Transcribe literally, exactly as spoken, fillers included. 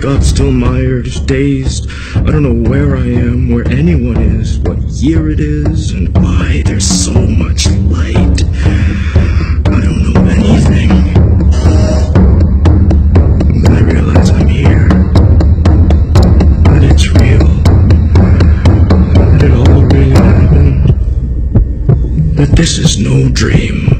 up, still mired, dazed. I don't know where I am, where anyone is, what year it is, and why there's so much light. I don't know anything. And then I realize I'm here. That it's real. That it all really happened. That this is no dream.